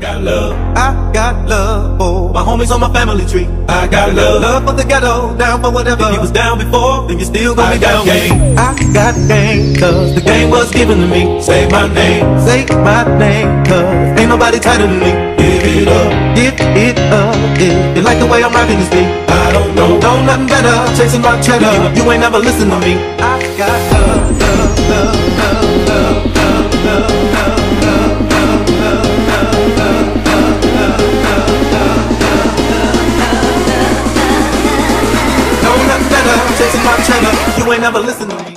got love. I got love for My homies on my family tree. I got love. love for the ghetto, down for whatever. If you was down before, then you still gonna I be got down. game. I got game, cause the Game game was given to me. Say my name. say my name, cause Ain't nobody tighter than me. Give it up. give it up. If you like the way I'm rocking this beat, I don't know. know nothing better, chasing my cheddar. You ain't never listen to me. I got love, love, love, love, love, love, love, love, love, love, know nothing better, chasing my cheddar. You ain't never listen to me.